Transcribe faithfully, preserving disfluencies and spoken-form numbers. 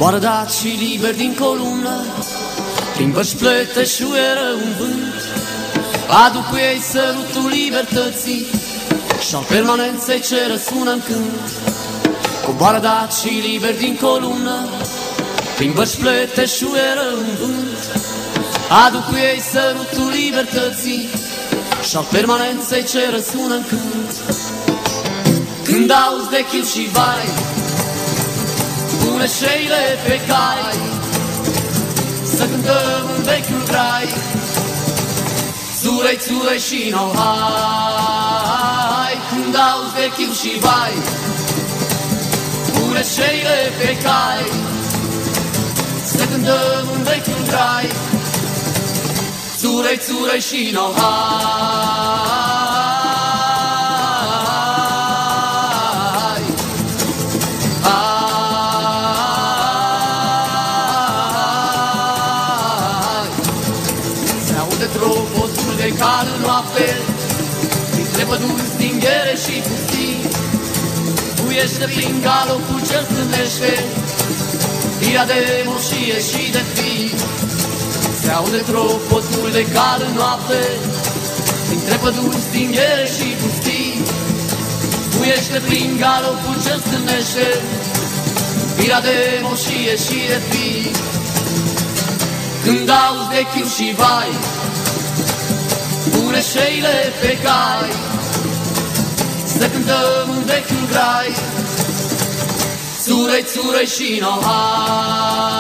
Coboară dat și liber din columnă, prin băși plătășuieră un vânt, aduc cu ei sărutul libertății și-al permanenței ce răsună în cânt. Coboară dat și liber din columnă, prin băși plătășuieră un vânt, aduc cu ei sărutul libertății și-al permanenței ce răsună în cânt. Când auzi de chil și vai, pune șeile pe cai, să cântăm în vechiul grai, țurei, țurei și nou hai. Când auzi de chil și vai, pune șeile pe cai, să cântăm în vechiul grai, țurei, țurei și nou hai. Tropotul de cal în noapte, printre păduri, stinghere și pustii, buiește prin galopul ce strânește firea de moșie și de fii. Se aude tropotul de cal în noapte, printre păduri, stinghere și pustii, buiește prin galopul ce strânește firea de moșie și de fii. Când auzi de chiu și vai, pune șeile pe cai, să cântăm în vechiul grai, țurei, țurei și nou hai.